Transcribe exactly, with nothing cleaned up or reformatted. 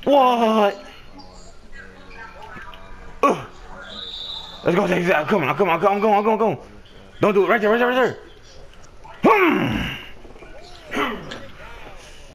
What? Ugh. Let's go take that. Come on, come on, come on, come on, come on, come on. Don't do it. Right there, right there, right there. Hmm.